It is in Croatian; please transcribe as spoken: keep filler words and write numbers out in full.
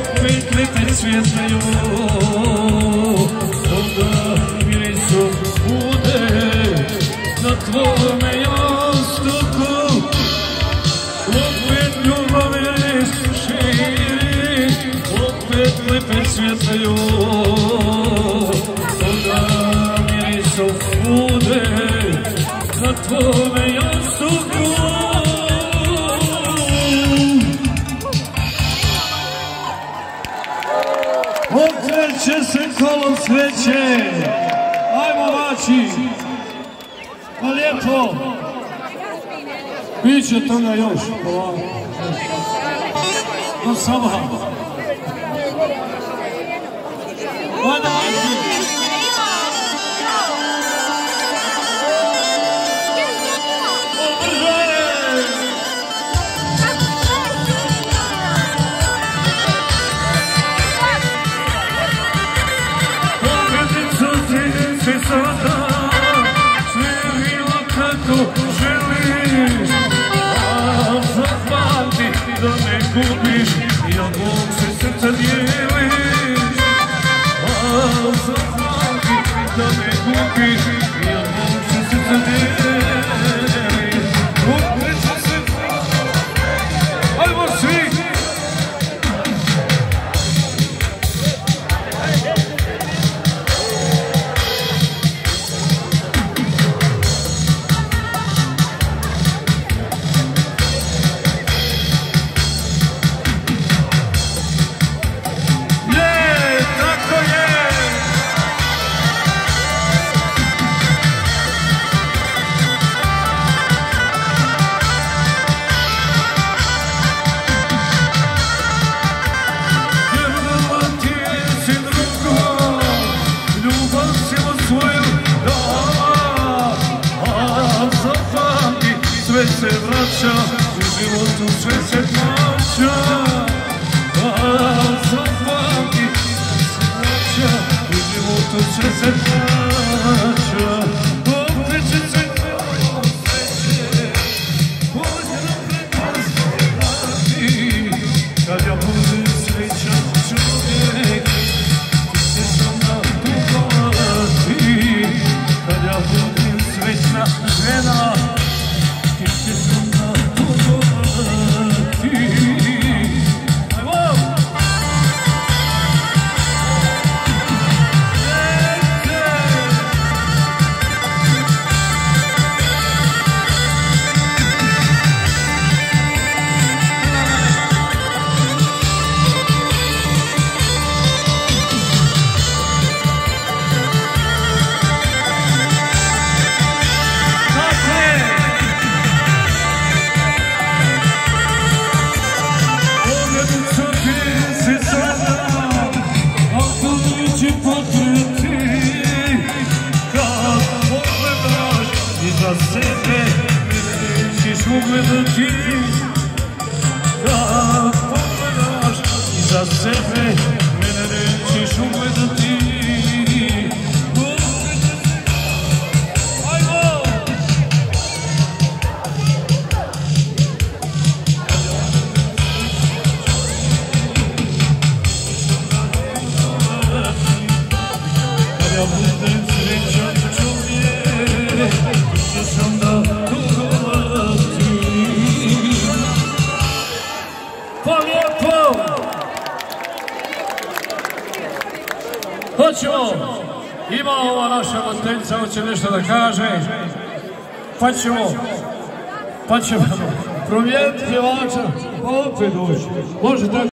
opet lipe cvjetaju, onda mirisu bude na tvome jastuku, opet ljubav miris širi, opet lipe cvjetaju, onda mirisu bude na tvome jastuku. Okreće se kolo sreće, ajmo mači, pa lijepo, biće toga još, polako, no samo, ajde mači. Sada sve bilo kako želiš, a zapamti da me gubiš i od mog se srca dijeliš, a zapamti da me gubiš i od mog se srca dijeliš. Okreće se, ajmo svi! Sve se vraća, u životu sve se plaća, a zapamti, sve se vraća, u životu sve se plaća. Okreće se kolo sreće, pođe prepoznati, kad ja budem srećan čovjek, ti ćeš onda putovati, kad ja budem srećna žena, za sebe nećeš ugledati, kad pogledaš iza sebe mene nećeš ugledati. Ajmo! Kad ja budem srećan čovjek, pa lijepo! Hoćemo, ima ova naša voditeljica, hoće nešto da kaže, pa ćemo, pa ćemo promijeniti pjevača, pa opet doći. Može tako?